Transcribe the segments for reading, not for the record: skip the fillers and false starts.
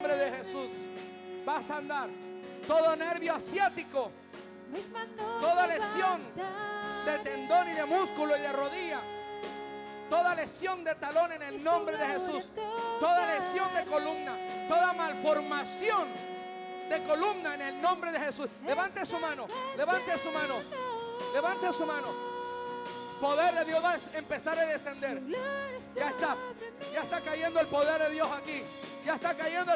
nombre de Jesús vas a andar. Todo nervio asiático, toda lesión de tendón y de músculo y de rodilla, toda lesión de talón en el nombre de Jesús, toda lesión de columna, toda malformación de columna en el nombre de Jesús. Levante su mano, levante su mano, levante su mano. Poder de Dios va a empezar a descender. Ya está cayendo el poder de Dios aquí. Ya está cayendo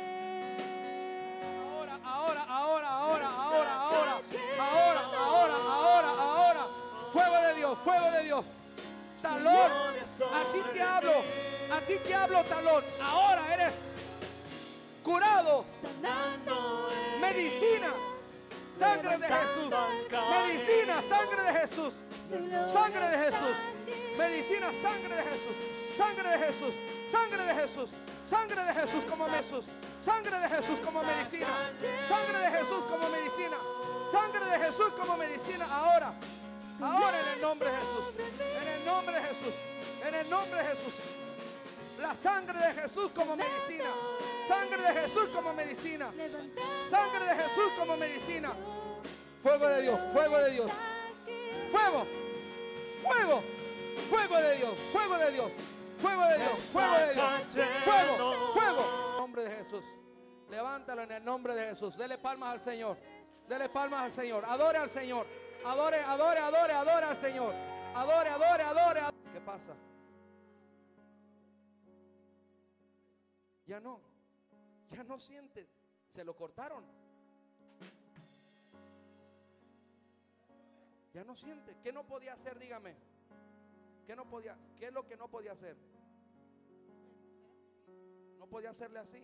ahora. Fuego de Dios, fuego de Dios. Talón, a ti te hablo, talón. Ahora eres curado. Medicina, sangre de Jesús. Medicina, sangre de Jesús. Sangre de Jesús. Medicina, sangre de Jesús. Sangre de Jesús. Sangre de Jesús. Sangre de Jesús como Jesús. Sangre de Jesús como medicina. Sangre de Jesús como medicina. Sangre de Jesús como medicina. Ahora en el nombre de Jesús. En el nombre de Jesús. En el nombre de Jesús. La sangre de Jesús como medicina. Sangre de Jesús como medicina. Sangre de Jesús como medicina. Fuego de Dios. Fuego de Dios. Fuego. Fuego. Fuego de Dios. Fuego de Dios. Fuego de Dios. Fuego de Dios. Fuego. Fuego. En el nombre de Jesús. Levántalo en el nombre de Jesús. Dele palmas al Señor. Dele palmas al Señor. Adore al Señor. Adore al Señor. Adore. ¿Qué pasa? Ya no siente. Se lo cortaron. Ya no siente. ¿Qué no podía hacer? Dígame. ¿Qué es lo que no podía hacer? No podía hacerle así.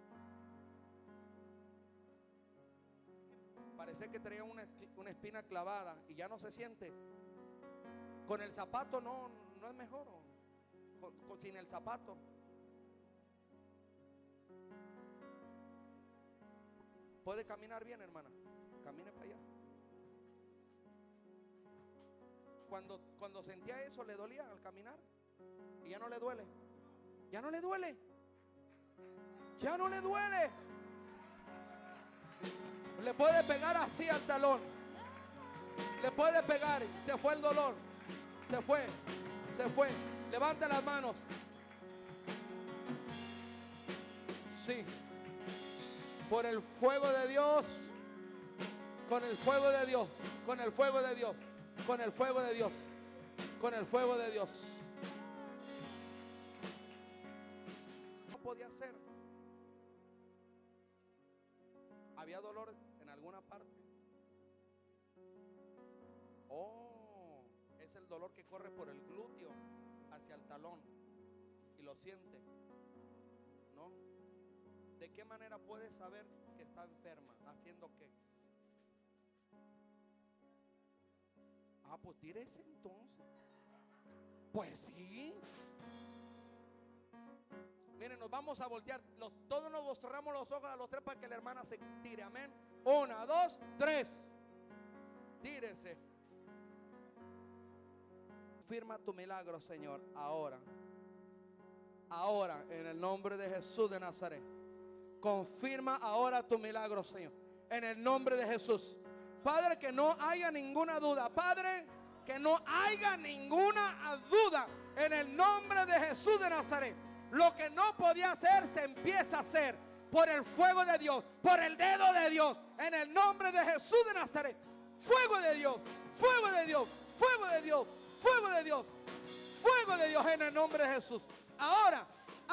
Parece que traía una espina clavada y ya no se siente. Con el zapato no es mejor. Sin el zapato. ¿Puede caminar bien, hermana? Camine para allá. Cuando sentía eso, ¿le dolía al caminar? Y ya no le duele. Ya no le duele. Ya no le duele. Le puede pegar así al talón. Le puede pegar. Se fue el dolor. Se fue. Levante las manos. Sí. Por el fuego de Dios. Con el fuego de Dios. Con el fuego de Dios. Con el fuego de Dios. Con el fuego de Dios. No podía hacer. Había dolor en alguna parte. Oh, es el dolor que corre por el glúteo hacia el talón y lo siente, ¿no? ¿De qué manera puede saber que está enferma? ¿Haciendo qué? Ah, pues tírese entonces. Pues sí. Miren, nos vamos a voltear. Todos nos cerramos los ojos a los tres para que la hermana se tire. Amén. 1, 2, 3. Tírese. Firma tu milagro, Señor. Ahora, en el nombre de Jesús de Nazaret. Confirma ahora tu milagro, Señor. En el nombre de Jesús. Padre, que no haya ninguna duda. Padre, que no haya ninguna duda. En el nombre de Jesús de Nazaret. Lo que no podía hacer se empieza a hacer. Por el fuego de Dios. Por el dedo de Dios. En el nombre de Jesús de Nazaret. Fuego de Dios. Fuego de Dios. Fuego de Dios. Fuego de Dios. Fuego de Dios en el nombre de Jesús. Ahora.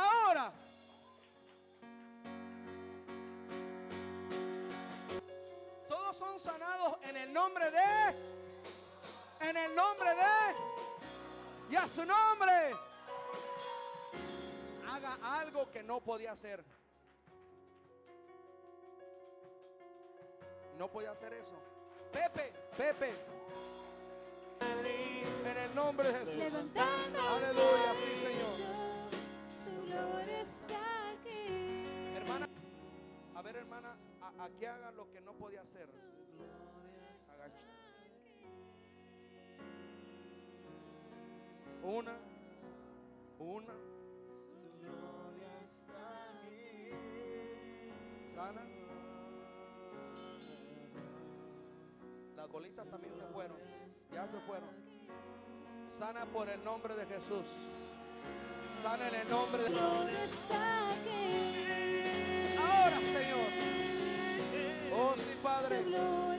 Todos son sanados en el nombre de. Y a su nombre. Haga algo que no podía hacer. No podía hacer eso. Pepe. En el nombre de Jesús. Aleluya, sí, Señor. Su gloria está aquí. Hermana, a ver, hermana, aquí haga lo que no podía hacer. Agacha. Una. Su gloria está aquí. Sana. Las bolitas también se fueron. Ya se fueron. Sana por el nombre de Jesús. Sana en el nombre de Jesús. Ahora, Señor. Oh, sí, Padre.